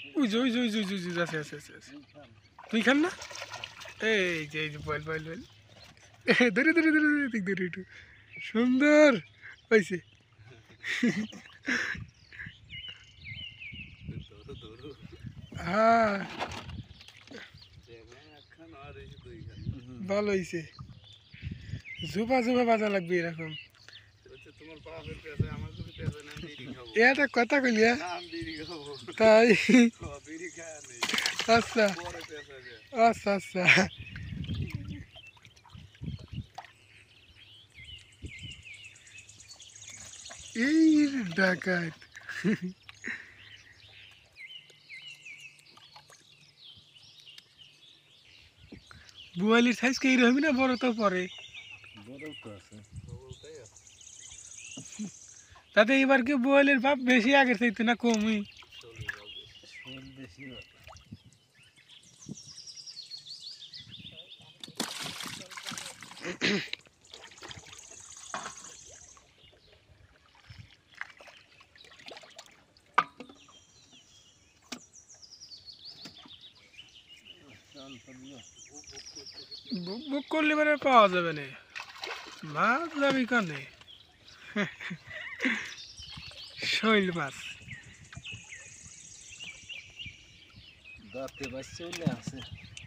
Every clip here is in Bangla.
ওই যে ওই যে ওই যে ওই যে আছে আছে আছে আছে তুই খান না এই যে বল বল বল ধরে ধরে ধরে ধরে ধরে একটু সুন্দর পাইছে হ্যাঁ ভালো হয়েছে জোপা জোপা বাজা লাগবে এরকম এটা কথা কইলিয়া তাই আচ্ছা আচ্ছা আচ্ছা এই ডাকাত বুয়ালির সাইজ কে রকমই না বড় তো পরে তাতে এবার কি বুয়ালির ভাব বেশি আগের চাইতে না কমই বুক করলে মানে পাওয়া যাবে না মাছ যাবি কানে শৈল মাছ দাঁতে বাচ্চা আছে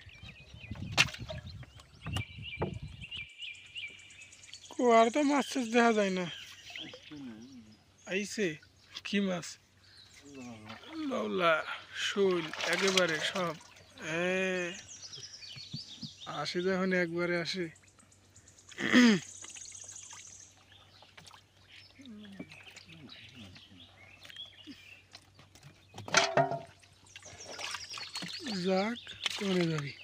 আর তো মাছ টাছ দেখা যায় না আইছে কি মাছ লওলা শৈল একেবারে সব আসে যখন একবারে আসে যাক করে যাবি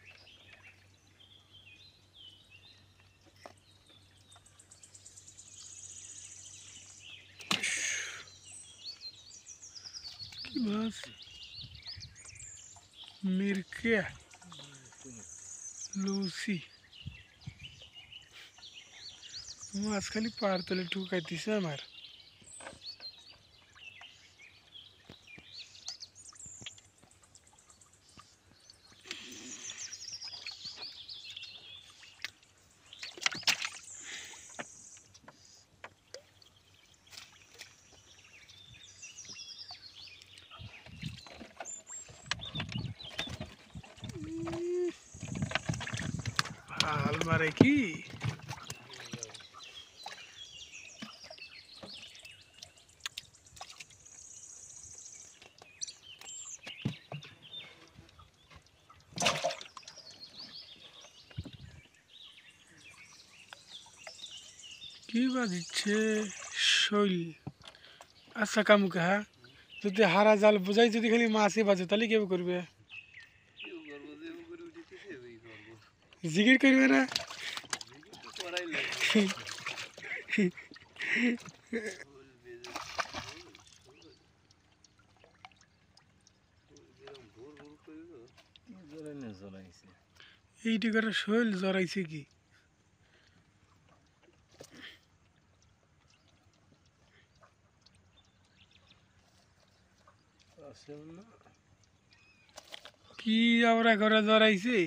কি মাছ মিরকে লুসি মাছ খালি পার তলে ঢুকাইতেছে আমার হাল মারে কি কি বাজিচ্ছে শৈল আচ্ছা কামুকে হ্যাঁ যদি হারা জাল বোঝাই যদি খালি মাছই বাজে তাহলে কেউ করবে জিগির করবে না এইটি করে শৈল জড়াইছে কি কি আমরা ঘরে জড়াইছে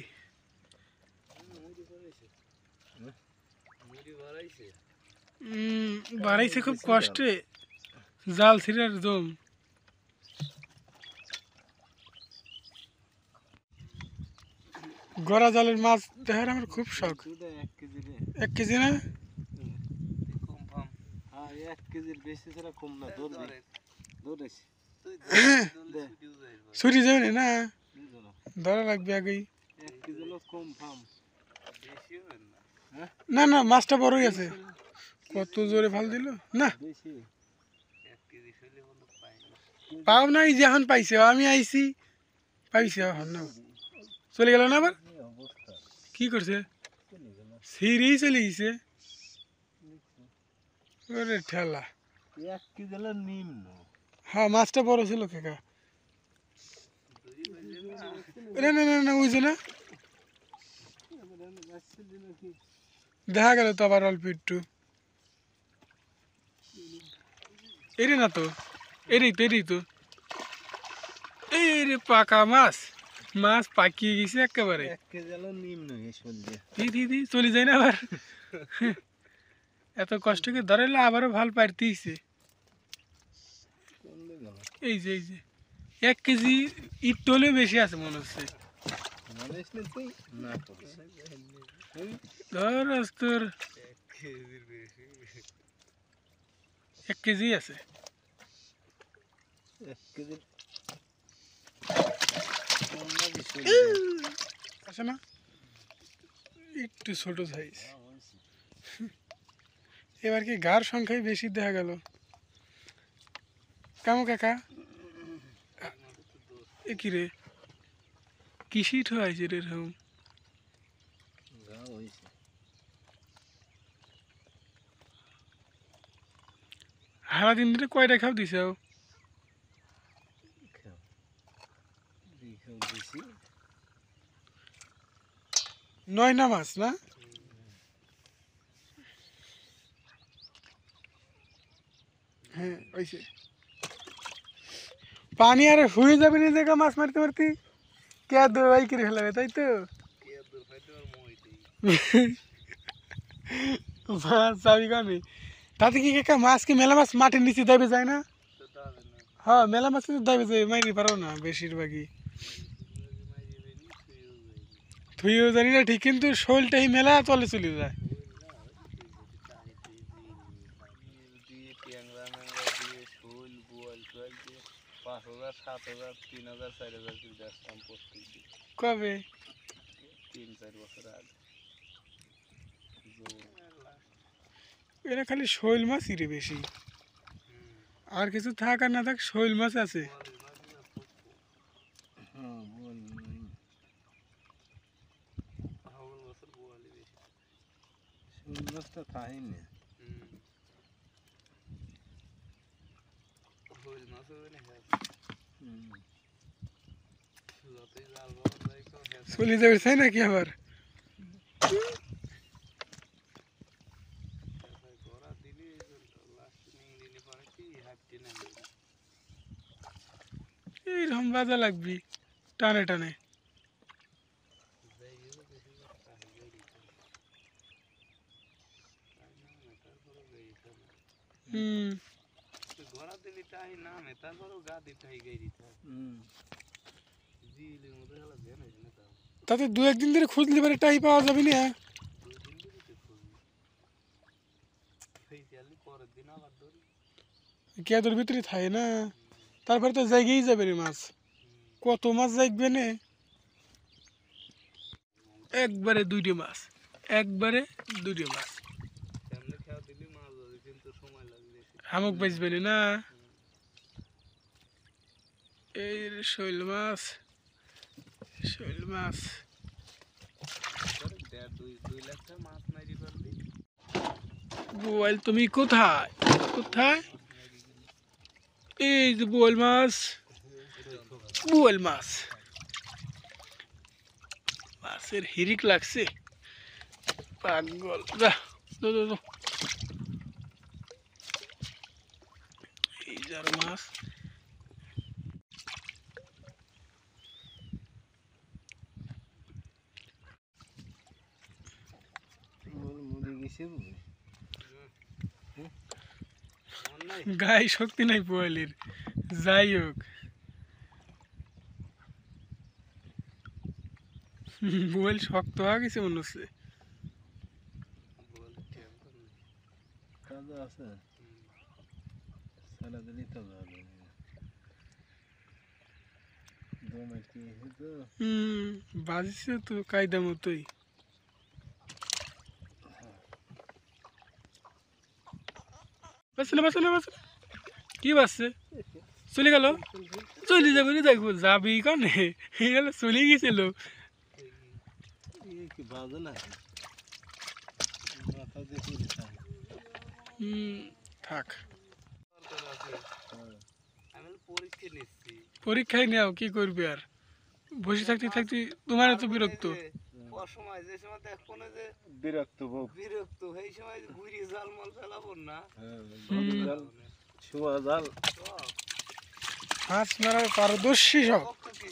বাড়াইছে খুব কষ্টে জাল ছিঁড়ার জম গড়া জালের মাছ দেখার আমার খুব শখ 1 কেজি না 1 কেজির বেশি ছাড়া কম না দৌড়াইছি ছুটি যাবে না ধরা লাগবে আগেই 1 কেজি কম ফাম না না মাছটা বড়ই আছে কত জোরে ভাল দিল না পাও নাই যে এখন পাইছে আমি আইছি পাইছে এখন না চলে গেল না আবার কি করছে সিঁড়ি চলে গেছে ওরে ঠেলা 1 কেজি নিম্ন হ্যাঁ মাছটা বড় ছিল কাকা না না না না ওই যে না দেখা গেল তো আবার অল্প একটু এরে না তো এরেই তো রে পাকা মাছ মাছ পাকিয়ে গেছে একেবারে 1 কেজি আলো নিম্ন এই সলদে দি চলে যায় না আবার এত কষ্ট করে ধরাইলে আবারও ভাল পারতেইছে কোন গেল এই যে 1 কেজি ইটলে বেশি আছে মনে হচ্ছে মানেস না তুই না করিস ধর তোর 1 কেজির বেশি 1 কেজি আছে 1 কেজি আছে না একটু ছোট সাইজ এবার কি গার সংখ্যাই বেশি দেখা গেল কামু কাকা এ কি রে কিসি ঠোয়াইছে রে এরকম গা হইছে সারা দিন ধরে কয়টা খাও দিছে দিছি 9 না মাছ না হ্যাঁ ওইছে পানি আর হয়ে যাবে না জায়গা মাছ মারতে মারতে কে দৌড়াই করে ফেলাবে তাই তো কে দূর ফাইতে আর মইতেই মাছ যাবি কানে তাতে কি কাকা মাছ কি মেলা মাছ মাটির নিচে দাইবে যায় না তো দাবে না হ্যাঁ মেলা মাছ তো দাইবে যায় মাইরি পারো না বেশিরভাগই থুইও জানি না ঠিক কিন্তু শোলটাই মেলা চলে যায় দিয়ে ট্যাংরা ম্যাংরা দিয়ে শোল বোয়াল টোয়াল দিয়ে 5,000 7,000 3,000 4,000 করে বেচতাম প্রত্যেক দিন কবে 3-4 বছর আগে এরা খালি শৈল মাছই রে বেশি আর কিছু থাক আর না থাক শৈল মাছ আছে হ্যাঁ বোয়াল হাওল বছর বোয়ালই বেশি শোল মাছটা খাই না শোল মাছও না যতই জাল বাবা যায় তো চলে যাবে তাই নাকি আবার ঘোড়া দিলি লাস্ট নিয়ে নিলে পরে কি হাঁটতে নামবে এইরকম বাজা লাগবি টানে টানে ঘোড়া দিলি টাই নামে তারপরেও গা দিতে হয় গাই দিতে হয় জিলের মধ্যে হলো ধ্যান হয়েছে না তাও তাতে 2-1 দিন ধরে খুঁজলে পারে টাই পাওয়া যাবে না 2 দিন ধরে তো খুঁজি ফেসিয়ালি পরের দিন আবার ধরি কেদর ভিতরে থাকে না তারপরে তো জায়গায় যাবে রে মাছ কত মাছ জাগবে না একবারে 2টি মাছ সামনে খাওয়া দিলি মাছ ধরে কিন্তু সময় লাগবে বেশি হামুক বাজবে না এই শৈল মাছ 2 লাখ টাকা মাছ মারি পারলি বোয়াল তুমি কোথায় এই যে বোয়াল মাছ মাছের হিরিক লাগছে পাগল যা দো এই যার মাছ মুড়ি গেছে গায়ে শক্তি নাই বোয়ালের যাই হোক বোয়াল শক্ত হয়ে গেছে মনে হচ্ছে তাজা আছে সালা দিলি তাজা হবে দমে কি হতো বাজিছে তো কায়দা মতোই বাঁচলে কি বাজছে চলে গেল চলে যাবে রে দেখবো যাবি কানে চলে গেছিল কি বাজে না মাথা দেখি থাক আমি পরীক্ষা নিচ্ছি পরীক্ষায় নেও কি করবি আর বসে থাকতে তোমার তো বিরক্ত অসময় যে সময় দেখবো না যে বিরক্ত এই সময় ঘুরি জাল মাল ফেলাবো না শোয়া জাল মাছ মারার পারদর্শী সব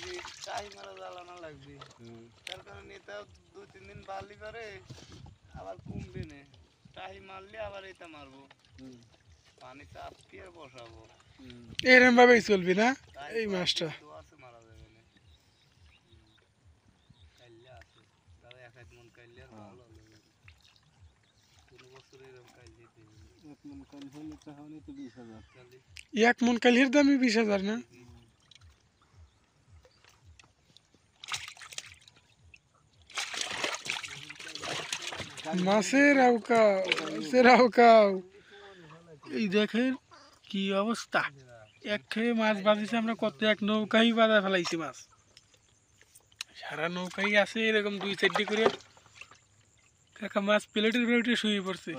টাইম মারা জ্বালানো লাগবে তার কারণে এটা 2-3 দিন বালি পারে আবার কমবে না টাইম মারলে আবার এটা মারবো পানি চাপিয়ে বসাবো এরম ভাবেই চলবি না এই মাছটা আছে মারা যাবে না কাইলে আছে তাও 1 মন কাইলে আর ভালো হবে কোন বছর এরকম কাইলে দেবে 1 মন কাইলে হলে তাহলে তো 20,000 তাহলে 1 মন কালির দামই 20,000 না মাছের আউকাও এই দেখেন কি অবস্থা এক খেয়ে মাছ বাঁধিছে আমরা কত এক নৌকাই বাঁধা ফেলাইছি মাছ সারা নৌকাই আছে এরকম 2-4টি করে কাকা মাছ প্লেটে শুয়ে পড়ছে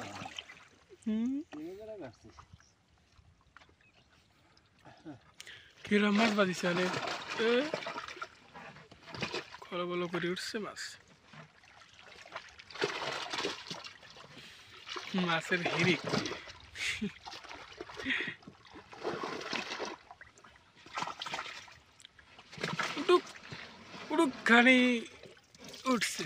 কিরম মাছ বাঁধিছে অনেক কলবল করে উঠছে মাছ মাছের হিরিক উড়ুক উড়ুক খানি উঠছে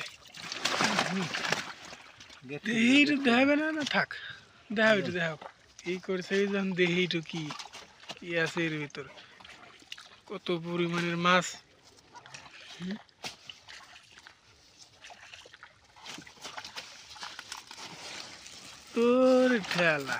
দেহিটু দেখাবে না থাক দেখাও একটু দেখাও এই করছে যখন দেহিটু কি আছে এর ভিতর কত পরিমাণের মাছ তোর ঠেলা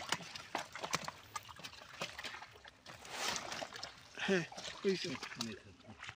হ্যাঁ